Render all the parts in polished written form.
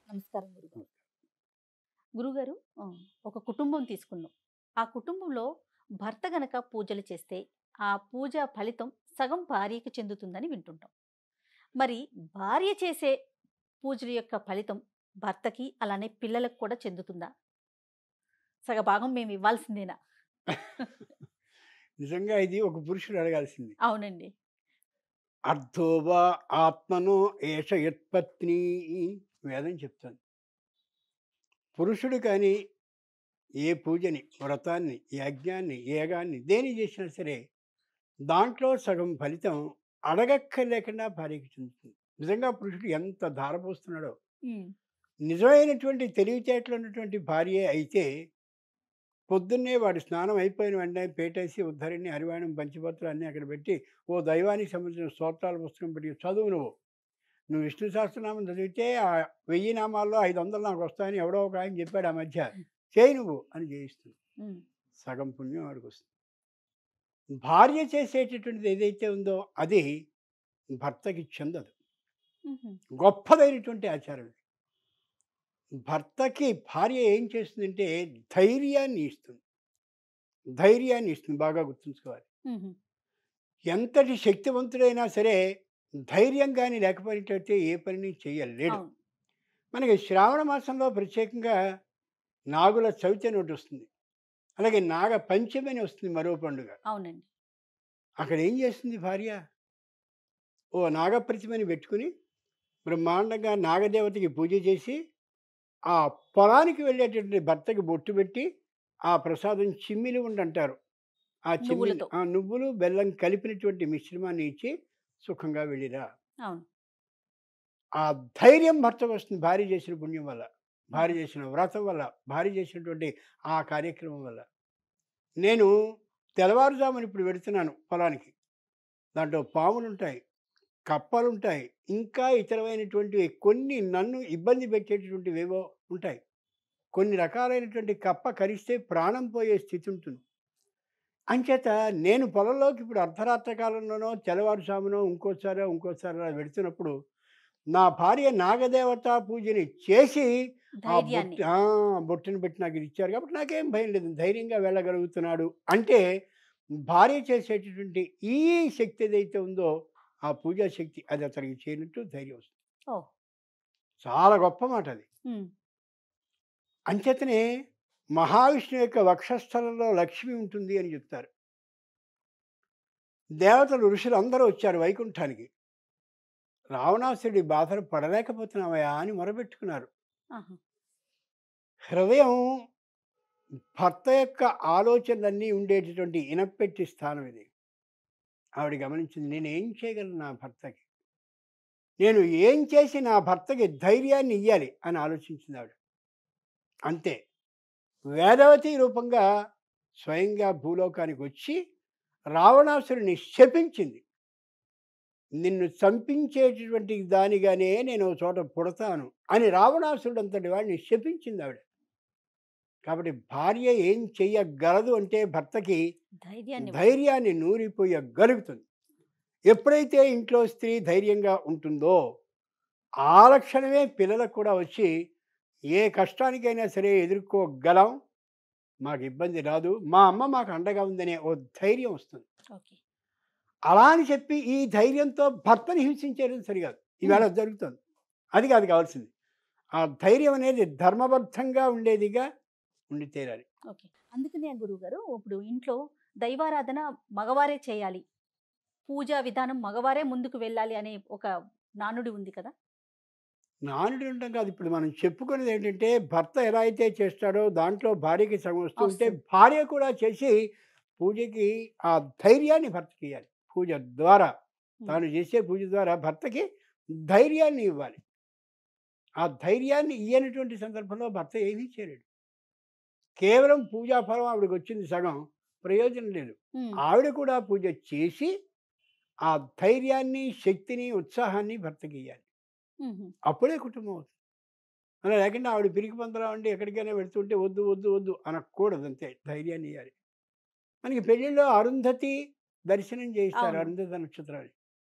నమస్కారం గురుగారు. గురుగారు ఒక కుటుంబం తీసుకుందాం. ఆ కుటుంబంలో భర్త గనక పూజలు చేస్తే ఆ పూజ ఫలితం సగం భార్యకి చెందుతుందని వింటుంటాం. మరి భార్య చేసే పూజల యొక్క ఫలితం భర్తకి అలానే పిల్లలకు కూడా చెందుతుందా? సగభాగం మేము ఇవ్వాల్సిందేనా? నిజంగా ఇది ఒక పురుషుడు అడగాల్సింది. అవునండి. అర్థోవా ఆత్మనో ఏష యత్పత్ని వేదం చెప్తుంది. పురుషుడు కానీ ఏ పూజని, వ్రతాన్ని, యజ్ఞాన్ని, యాగాన్ని దేని చేసినా సరే దాంట్లో సగం ఫలితం అడగక్కర్లేకుండా భార్యకి చెందుతుంది. నిజంగా పురుషుడు ఎంత ధారపోస్తున్నాడో, ఉమ్, నిజమైనటువంటి తెలివితేటలు ఉన్నటువంటి భార్య అయితే పొద్దున్నే వాడి స్నానం అయిపోయిన వెంటనే పేటేసి ఉద్ధరిణి, హరివాణం, పంచపత్రాలు అన్నీ అక్కడ పెట్టి ఓ దైవానికి సంబంధించిన స్తోత్రాల పుస్తకం పెట్టి చదువు నువ్వు విష్ణు సహస్రనామం చదివితే ఆ 1000 నామాల్లో 500 నాకు వస్తాయని ఎవడో ఒక ఆయన చెప్పాడు ఆ మధ్య. చేయి నువ్వు అని చేయిస్తుంది. ఉమ్, సగం పుణ్యం వాడికి వస్తుంది. భార్య చేసేటటువంటిది ఏదైతే ఉందో అది భర్తకి చెందదు. ఉహుం, గొప్పదైనటువంటి ఆచారం ఇది. భర్తకి భార్య ఏం చేస్తుందంటే ధైర్యాన్ని ఇస్తుంది. ధైర్యాన్ని ఇస్తుంది, బాగా గుర్తుంచుకోవాలి. ఉహుం, ఎంతటి శక్తివంతుడైనా సరే ధైర్యం కానీ లేకపోయినట్లయితే ఏ పనిని చేయలేడు. అవును. మనకి శ్రావణ మాసంలో ప్రత్యేకంగా నాగుల చవితి అని ఒకటి వస్తుంది. అలాగే నాగ పంచమి అని వస్తుంది, మరో పండుగ. అవునండి. అక్కడ ఏం చేస్తుంది భార్య? ఓ నాగప్రతిమని పెట్టుకుని బ్రహ్మాండంగా నాగదేవతకి పూజ చేసి ఆ పొలానికి వెళ్ళేటటువంటి భర్తకి బొట్టు పెట్టి ఆ ప్రసాదం చిమ్మిలి ఉండంటారు. ఆ చిమ్మిలి నువ్వులతో. ఆ నువ్వులు బెల్లం కలిపినటువంటి మిశ్రమాన్ని ఇచ్చి సుఖంగా వెళ్ళిరా. అవును. ఆ ధైర్యం భర్తకు వస్తుంది భార్య చేసిన పుణ్యం వల్ల, భార్య చేసిన వ్రతం వల్ల, భార్య చేసినటువంటి ఆ కార్యక్రమం వల్ల. నేను తెల్లవారుజామున ఇప్పుడు వెళుతున్నాను పొలానికి. దాంట్లో పాములు ఉంటాయి, కప్పలు ఉంటాయి, ఇంకా ఇతరమైనటువంటివి కొన్ని నన్ను ఇబ్బంది పెట్టేటటువంటివి ఏవో ఉంటాయి. కొన్ని రకాలైనటువంటి కప్ప కరిస్తే ప్రాణం పోయే స్థితి ఉంటుంది. అంచేత నేను పొలంలోకి ఇప్పుడు అర్ధరాత్ర కాలంలోనో తెల్లవారుజామునో ఇంకోసారి వెళుతున్నప్పుడు నా భార్య నాగదేవత పూజని చేసి ఆ ధైర్యాన్ని. బొట్టుని పెట్టి నాకు ఇది ఇచ్చారు కాబట్టి నాకేం భయం లేదు, ధైర్యంగా వెళ్ళగలుగుతున్నాడు. అంటే భార్య చేసేటటువంటి ఈ శక్తి ఏదైతే ఉందో ఆ పూజా శక్తి అది అతనికి చేయనట్టు ధైర్యం వస్తుంది. ఓ. చాలా గొప్ప మాట అది. ఉమ్, అంచేతనే మహావిష్ణువు యొక్క వక్షస్థలంలో లక్ష్మి ఉంటుంది అని చెప్తారు. దేవతలు, ఋషులు అందరూ వచ్చారు వైకుంఠానికి. రావణాసుడి బాధలు పడలేకపోతున్నావయా అని మొరబెట్టుకున్నారు. ఆహా. హృదయం భర్త యొక్క ఆలోచనలన్నీ ఉండేటటువంటి ఇనపెట్టి స్థానం ఇది. ఆవిడ గమనించింది, నేను ఏం చేయగలను నా భర్తకి, నేను ఏం చేసి నా భర్తకి ధైర్యాన్ని ఇయ్యాలి అని ఆలోచించింది ఆవిడ. అంతే వేదవతి రూపంగా స్వయంగా భూలోకానికి వచ్చి రావణాసురుని శపించింది. నిన్ను చంపించేటటువంటి దానిగానే నేను ఓ చోట పుడతాను అని రావణాసురుడు అంతటి వాడిని శపించింది ఆవిడ. కాబట్టి భార్య ఏం చెయ్యగలదు అంటే భర్తకి ధైర్యాన్ని. ధైర్యాన్ని నూరిపోయగలుగుతుంది. ఎప్పుడైతే ఇంట్లో స్త్రీ ధైర్యంగా ఉంటుందో ఆ లక్షణమే పిల్లలకు కూడా వచ్చి ఏ కష్టానికైనా సరే ఎదుర్కోగలం, మాకు ఇబ్బంది రాదు, మా అమ్మ మాకు అండగా ఉందనే ఓ ధైర్యం వస్తుంది. ఓకే. అలా అని చెప్పి ఈ ధైర్యంతో భర్తని హింసించేయడం సరికాదు. ఈవేళ జరుగుతుంది. అది కాదు కావాల్సింది. ఆ ధైర్యం అనేది ధర్మబద్ధంగా ఉండేదిగా ఉండి తీరాలి. ఓకే. అందుకనే గురువు గారు ఇప్పుడు ఇంట్లో దైవారాధన మగవారే చేయాలి, పూజా విధానం మగవారే ముందుకు వెళ్ళాలి అనే ఒక నానుడి ఉంది కదా. నానుడి ఉండడం కాదు, ఇప్పుడు మనం చెప్పుకునేది ఏంటంటే భర్త ఎలా అయితే చేస్తాడో దాంట్లో భార్యకి సగం వస్తూ ఉంటే వస్తుంది. భార్య కూడా చేసి పూజకి ఆ ధైర్యాన్ని భర్తకి ఇవ్వాలి. పూజ ద్వారా, తాను చేసే పూజ ద్వారా భర్తకి ధైర్యాన్ని ఇవ్వాలి. ఆ ధైర్యాన్ని ఇయ్యనటువంటి సందర్భంలో భర్త ఏమీ చేయలేడు. కేవలం పూజా ఫలం ఆవిడకి వచ్చింది సగం, ప్రయోజనం లేదు. ఉమ్, ఆవిడ కూడా పూజ చేసి ఆ ధైర్యాన్ని, శక్తిని, ఉత్సాహాన్ని భర్తకి ఇవ్వాలి. ఉహుం, అప్పుడే కుటుంబం అవుతుంది. అలా లేకుండా ఆవిడ పిరికి పందరా ఉండి ఎక్కడికైనా వెళ్తుంటే వద్దు వద్దు వద్దు అనకూడదు. అంతే, ధైర్యాన్ని ఇవ్వాలి. మనకి పెళ్ళిళ్ళలో అరుంధతి దర్శనం చేయిస్తారు, అవును. అరుంధతి నక్షత్రాన్ని.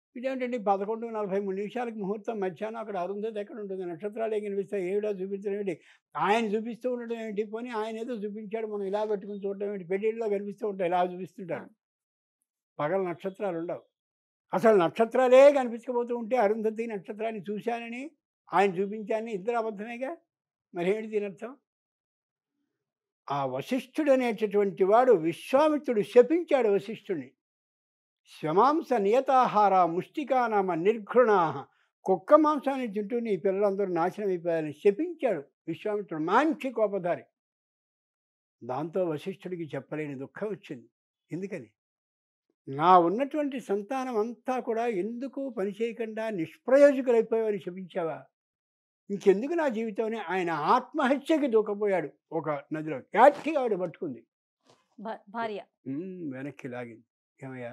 ఇదేంటండి 11:43 ముహూర్తం మధ్యాహ్నం అక్కడ అరుంధతి ఎక్కడ ఉంటుంది? నక్షత్రాలే కనిపిస్తాయి. ఏమిటో చూపించడం ఏంటి? ఆయన చూపిస్తూ ఉండడం ఏంటి? పోనీ ఆయన ఏదో చూపించాడు, మనం ఇలా పెట్టుకుని చూడడం ఏంటి? పెళ్ళిళ్ళలో కనిపిస్తూ ఉంటాయి, ఇలా చూపిస్తుంటారు. పగల నక్షత్రాలు ఉండవు. అసలు నక్షత్రాలే కనిపించకపోతూ ఉంటే అరుంధతి నక్షత్రాన్ని చూశానని ఆయన చూపించానని ఇద్దరు అబద్ధమేగా. మరి ఏంటి దీని అర్థం? ఆ వశిష్ఠుడు అనేటటువంటి వాడు విశ్వామిత్రుడు శపించాడు వశిష్ఠుడిని. శ్వమాంస నియతాహార ముష్టికానామ నిర్ఘృణా, కుక్క మాంసాన్ని తింటూ నీ పిల్లలందరూ నాశనం అయిపోయారని శపించాడు విశ్వామిత్రుడు. మంచి కోపధారి. దాంతో వశిష్ఠుడికి చెప్పలేని దుఃఖం వచ్చింది. ఎందుకని? నా ఉన్నటువంటి సంతానం అంతా కూడా ఎందుకు పనిచేయకుండా నిష్ప్రయోజకులైపోయావని శపించావా? ఇంకెందుకు నా జీవితం అని ఆయన ఆత్మహత్యకి దూకపోయాడు ఒక నదిలో. గట్టిగా ఆవిడ పట్టుకుంది, భార్య వెనక్కి లాగింది. ఏమయ్యా,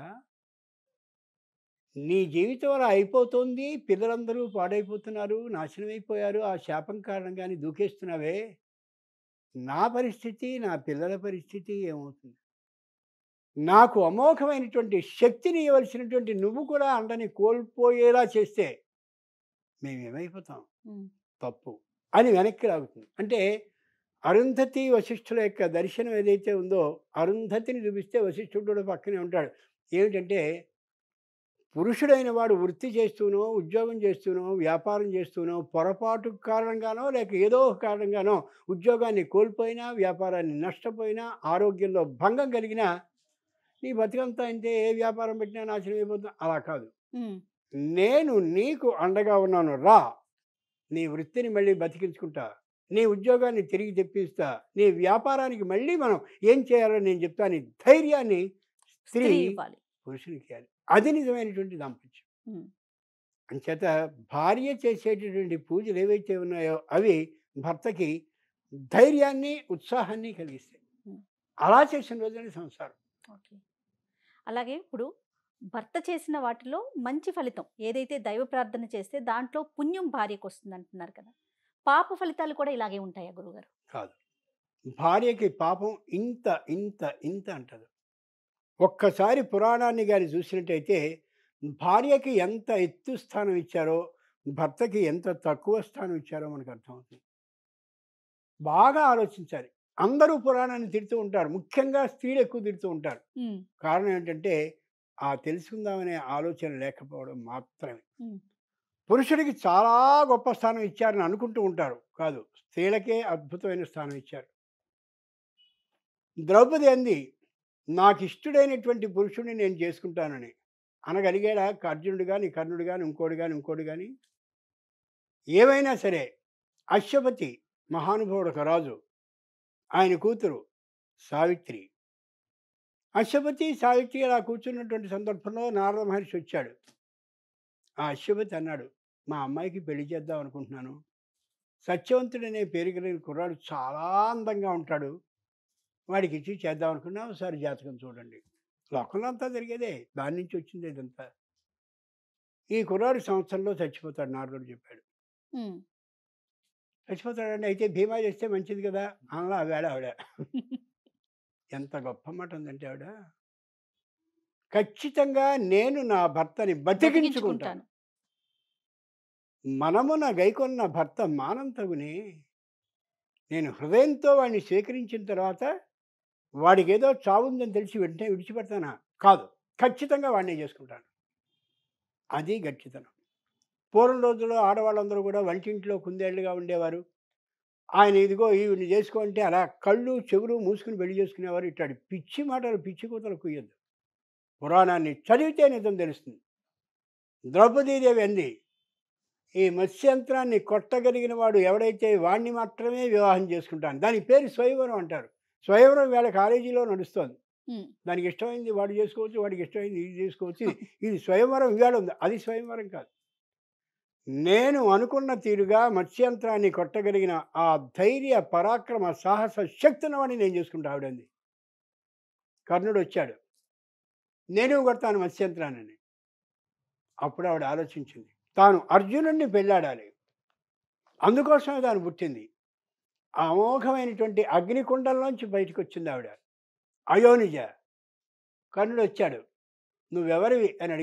నీ జీవితం అలా అయిపోతుంది, పిల్లలందరూ పాడైపోతున్నారు, నాశనం అయిపోయారు, ఆ శాపం కారణంగానే దూకేస్తున్నావే, నా పరిస్థితి, నా పిల్లల పరిస్థితి ఏమవుతుంది? నాకు అమోఘమైనటువంటి శక్తిని ఇవ్వవలసినటువంటి నువ్వు కూడా అండని కోల్పోయేలా చేస్తే మేమేమైపోతాం? తప్పు అని వెనక్కి లాగుతుంది. అంటే అరుంధతి వశిష్ఠుల యొక్క దర్శనం ఏదైతే ఉందో, అరుంధతిని చూపిస్తే వశిష్ఠుడు కూడా పక్కనే ఉంటాడు. ఏమిటంటే, పురుషుడైన వాడు వృత్తి చేస్తూనో, ఉద్యోగం చేస్తూనో, వ్యాపారం చేస్తూనో, పొరపాటు కారణంగానో లేక ఏదో ఒక కారణంగానో ఉద్యోగాన్ని కోల్పోయినా, వ్యాపారాన్ని నష్టపోయినా, ఆరోగ్యంలో భంగం కలిగినా నీ బతికంతా అయితే ఏ వ్యాపారం పెట్టినా నాశనం అయిపోతుంది. అలా కాదు. నేను నీకు అండగా ఉన్నాను, రా, నీ వృత్తిని మళ్ళీ బతికించుకుంటా, నీ ఉద్యోగాన్ని తిరిగి తెప్పిస్తా, నీ వ్యాపారానికి మళ్ళీ మనం ఏం చేయాలో నేను చెప్తాను. నీ ధైర్యాన్ని స్త్రీ పురుషునికి ఇవ్వాలి. అది నిజమైనటువంటి దాంపత్యం. అంచేత భార్య చేసేటటువంటి పూజలు ఏవైతే ఉన్నాయో అవి భర్తకి ధైర్యాన్ని, ఉత్సాహాన్ని కలిగిస్తాయి. అలా చేసిన రోజునే సంసారం. ఓకే. అలాగే ఇప్పుడు భర్త చేసిన వాటిలో మంచి ఫలితం ఏదైతే దైవ ప్రార్థన చేస్తే దాంట్లో పుణ్యం భార్యకు వస్తుంది అంటున్నారు కదా, పాప ఫలితాలు కూడా ఇలాగే ఉంటాయా గురుగారు? కాదు. భార్యకి పాపం ఇంత ఇంత ఇంత అంటదు. ఒక్కసారి పురాణాన్ని కానీ చూసినట్టయితే భార్యకి ఎంత ఎత్తు స్థానం ఇచ్చారో భర్తకి ఎంత తక్కువ స్థానం ఇచ్చారో మనకు అర్థమవుతుంది. బాగా ఆలోచించాలి. అందరూ పురాణాన్ని తిడుతూ ఉంటారు, ముఖ్యంగా స్త్రీలు ఎక్కువ తిడుతూ ఉంటారు. కారణం ఏంటంటే ఆ తెలుసుకుందామనే ఆలోచన లేకపోవడం మాత్రమే. పురుషుడికి చాలా గొప్ప స్థానం ఇచ్చారని అనుకుంటూ ఉంటారు. కాదు, స్త్రీలకే అద్భుతమైన స్థానం ఇచ్చారు. ద్రౌపది అంది, నాకు ఇష్టడైనటువంటి పురుషుడిని నేను చేసుకుంటానని. అనగలిగాడా అర్జునుడు కానీ, కర్ణుడు కానీ, ఇంకోటి కానీ? ఏమైనా సరే అశ్వపతి మహానుభావుడు ఒక రాజు, ఆయన కూతురు సావిత్రి. అశ్వపతి సావిత్రి అలా కూర్చున్నటువంటి సందర్భంలో నారద మహర్షి వచ్చాడు. ఆ అశ్వపతి అన్నాడు, మా అమ్మాయికి పెళ్లి చేద్దాం అనుకుంటున్నాను. సత్యవంతుడనే పేరు కలిగిన కుర్రాడు చాలా అందంగా ఉంటాడు, వాడికి ఇచ్చి చేద్దాం అనుకున్నాం, ఒకసారి జాతకం చూడండి. లోకంలో అంతా జరిగేదే, దాని నుంచి వచ్చింది ఇదంతా. ఈ కుర్రాడు సంవత్సరంలో చచ్చిపోతాడు, నారదుడు చెప్పాడు. చచ్చిపోతాడండి, అయితే భీమా చేస్తే మంచిది కదా అలా ఆవిడ. ఎంత గొప్ప మాట ఉందంటే ఆవిడ, ఖచ్చితంగా నేను నా భర్తని బతికించుకుంటాను. మనమున గైకొన్న భర్త మానం తగునే. నేను హృదయంతో వాడిని స్వీకరించిన తర్వాత వాడికి ఏదో చావుందని తెలిసి వెంటనే విడిచిపెడతానా? కాదు, ఖచ్చితంగా వాడినే చేసుకుంటాను. అది గట్టితనం. పూర్వం రోజుల్లో ఆడవాళ్ళందరూ కూడా వంటింట్లో కుందేళ్లుగా ఉండేవారు. ఆయన ఇదిగో ఈవిని చేసుకో అంటే అలా కళ్ళు చెవులు మూసుకుని పెళ్లి చేసుకునేవారు. ఇట్లాంటి పిచ్చి మాటలు, పిచ్చి కూతలు కుయ్యద్దు. పురాణాన్ని చదివితే నిజం తెలుస్తుంది. ద్రౌపదీదేవి అంది, ఈ మత్స్యంత్రాన్ని కొట్టగలిగిన వాడు ఎవడైతే వాడిని మాత్రమే వివాహం చేసుకుంటాను. దాని పేరు స్వయంవరం అంటారు. స్వయంవరం వేళ కాలేజీలో నడుస్తోంది. దానికి ఇష్టమైంది వాడు చేసుకోవచ్చు, వాడికి ఇష్టమైంది ఇది చేసుకోవచ్చు. ఇది స్వయంవరం ఇవాళ ఉంది, అది స్వయంవరం కాదు. నేను అనుకున్న తీరుగా మత్స్యంత్రాన్ని కొట్టగలిగిన ఆ ధైర్య పరాక్రమ సాహస శక్తున్నవాడిని నేను చేసుకుంటా ఆవిడంది. కర్ణుడు వచ్చాడు, నేను కొడతాను మత్స్యంత్రాన్ని. అప్పుడు ఆవిడ ఆలోచించింది, తాను అర్జునుడిని పెళ్ళాడాలి, అందుకోసమే తాను పుట్టింది. ఆ అమోఘమైనటువంటి అగ్నికుండంలోంచి బయటకు వచ్చింది ఆవిడ. అయోనిజ. కర్ణుడు వచ్చాడు, నువ్వెవరివి అని అడిగింది.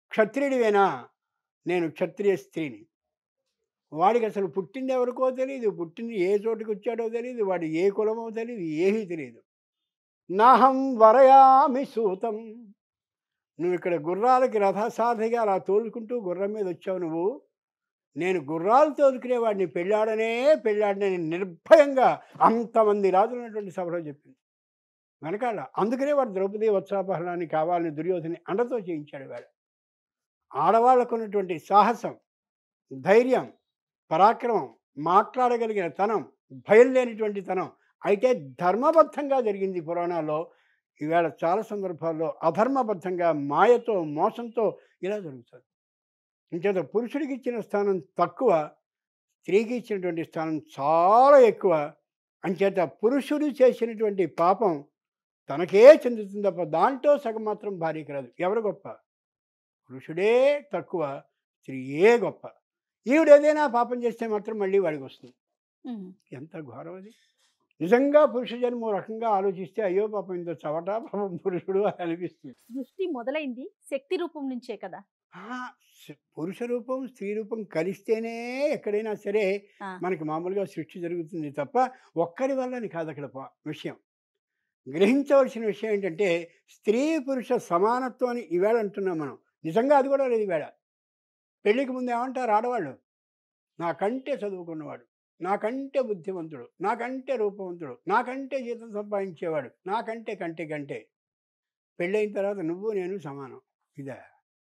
క్షత్రియుడివేనా? నేను క్షత్రియ స్త్రీని. వాడికి అసలు పుట్టింది ఎవరికో తెలీదు, పుట్టింది ఏ చోటుకి వచ్చాడో తెలీదు, వాడు ఏ కులమో తెలీదు, ఏమీ తెలియదు. నాహం వరయామి సూతం. నువ్వు ఇక్కడ గుర్రాలకి రథసారథిగా అలా తోలుకుంటూ గుర్రం మీద వచ్చావు నువ్వు. నేను గుర్రాలు తోలుకునేవాడిని, పెళ్ళాడనని నిర్భయంగా అంతమంది రాజులు ఉన్నటువంటి సభలో చెప్పింది వెనకాల. అందుకనే వాడు ద్రౌపది వత్సాపహరణాన్ని కావాలని దుర్యోధని అండతో చేయించాడు. వాడు ఆడవాళ్ళకు ఉన్నటువంటి సాహసం, ధైర్యం, పరాక్రమం, మాట్లాడగలిగిన తనం, భయం లేనిటువంటి తనం అయితే ధర్మబద్ధంగా జరిగింది పురాణాల్లో. ఈవేళ చాలా సందర్భాల్లో అధర్మబద్ధంగా మాయతో, మోసంతో ఇలా జరుగుతుంది. ఇంచేత పురుషుడికి ఇచ్చిన స్థానం తక్కువ, స్త్రీకి ఇచ్చినటువంటి స్థానం చాలా ఎక్కువ. అంచేత పురుషుడు చేసినటువంటి పాపం తనకే చెందుతుంది తప్ప దాంట్లో సగం మాత్రం భార్యకి రాదు. ఎవరు గొప్ప? పురుషుడే తక్కువ, స్త్రీయే గొప్ప. ఈవిడ ఏదైనా పాపం చేస్తే మాత్రం మళ్ళీ వాడికి వస్తుంది. ఎంత ఘోరం అది! నిజంగా పురుష జన్మ ఓ రకంగా ఆలోచిస్తే అయ్యో పాపం ఇంత చవట పాపం పురుషుడు అని అనిపిస్తుంది. సృష్టి మొదలైంది శక్తి రూపం నుంచే కదా. పురుష రూపం, స్త్రీ రూపం కలిస్తేనే ఎక్కడైనా సరే మనకి మామూలుగా సృష్టి జరుగుతుంది తప్ప ఒక్కరి వల్లని కాదు అక్కడ విషయం. గ్రహించవలసిన విషయం ఏంటంటే స్త్రీ పురుష సమానత్వం అని ఈవేళ అంటున్నాం మనం. నిజంగా అది కూడా లేదు ఈవేళ. పెళ్ళికి ముందు ఏమంటారు ఆడవాళ్ళు? నాకంటే చదువుకున్నవాడు, నాకంటే బుద్ధిమంతుడు, నాకంటే రూపవంతుడు, నాకంటే జీతం సంపాదించేవాడు, నాకంటే కంటే పెళ్ళైన తర్వాత నువ్వు నేను సమానం. ఇదా?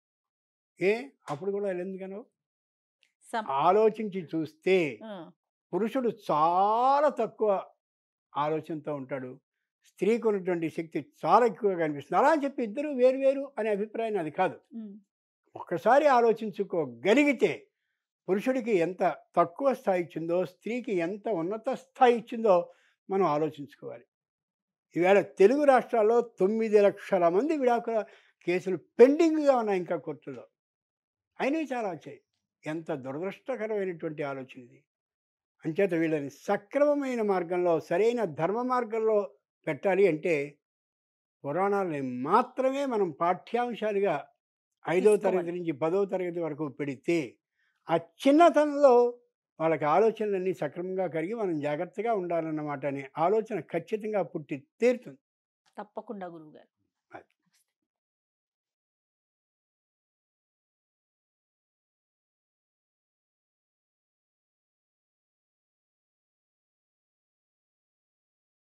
అప్పుడు కూడా ఎందుకనో ఆలోచించి చూస్తే పురుషుడు చాలా తక్కువ ఆలోచనతో ఉంటాడు, స్త్రీకి ఉన్నటువంటి శక్తి చాలా ఎక్కువగా కనిపిస్తుంది. అలా అని చెప్పి ఇద్దరు వేరు అనే అభిప్రాయం అది కాదు. ఒక్కసారి ఆలోచించుకోగలిగితే పురుషుడికి ఎంత తక్కువ స్థాయి ఇచ్చిందో, స్త్రీకి ఎంత ఉన్నత స్థాయి ఇచ్చిందో మనం ఆలోచించుకోవాలి. ఈవేళ తెలుగు రాష్ట్రాల్లో 9 లక్షల మంది విడాకుల కేసులు పెండింగ్గా ఉన్నాయి ఇంకా కోర్టులో. అయినవి చాలా వచ్చాయి. ఎంత దురదృష్టకరమైనటువంటి ఆలోచన ఇది. అంచేత వీళ్ళని సక్రమమైన మార్గంలో, సరైన ధర్మ మార్గంలో పెట్టాలి అంటే పురాణాలని మాత్రమే మనం పాఠ్యాంశాలుగా 5వ తరగతి నుంచి 10వ తరగతి వరకు పెడితే ఆ చిన్నతనంలో వాళ్ళకి ఆలోచనలన్నీ సక్రమంగా కలిగి మనం జాగ్రత్తగా ఉండాలన్నమాట అనే ఆలోచన ఖచ్చితంగా పుట్టి తీరుతుంది. తప్పకుండా గురువుగారు.